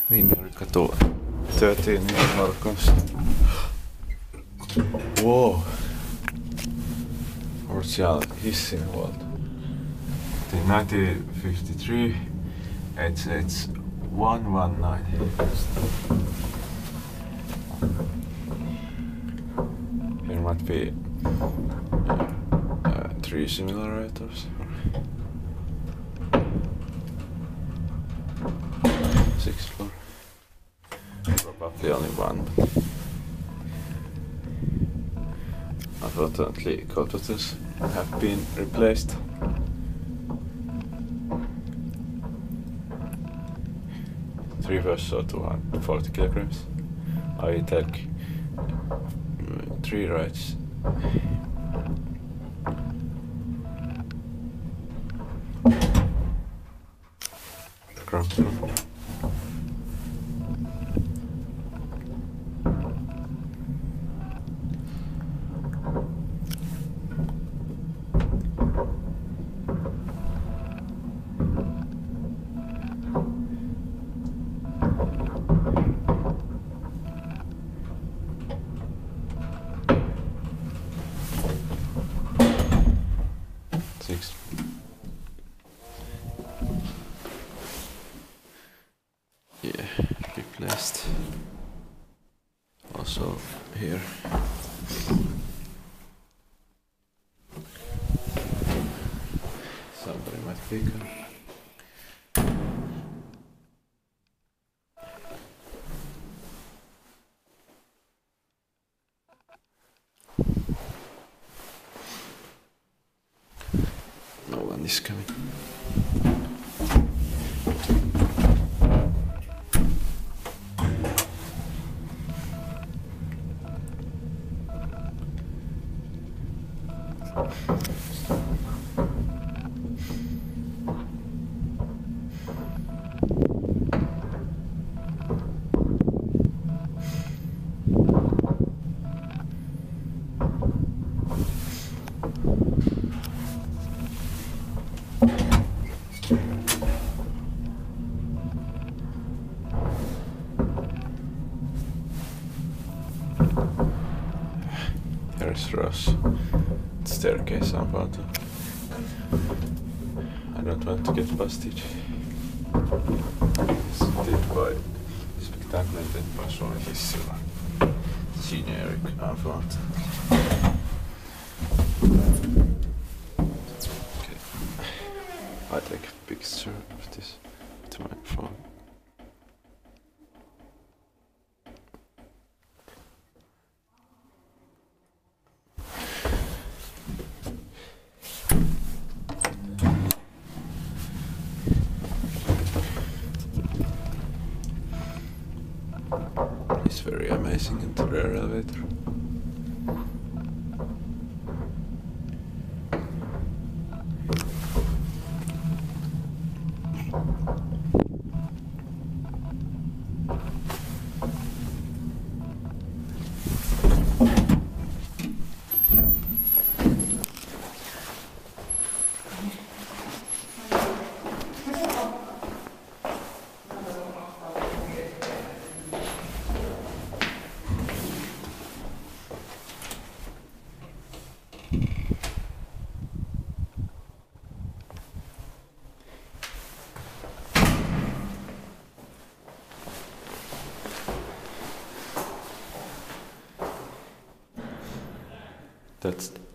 Linjorikatu 13 Markos. Wow! Olet siellä hissin huolta. In 1953, it's 119. Here might be 3 simulators. 6th floor. Probably only one. Unfortunately, cold waters have been replaced. Three versus 240 kilograms. I take 3 rides. Ground floor. Yeah, replaced. Also here. Somebody might pick her. No one is coming. Here's Ross. Staircase I'm about to. I don't want to get busted. Sitten by spektakuläiden pasoin hissillä. Generic about. Okay. I take a picture of this with my phone. It's very amazing interior elevator. That's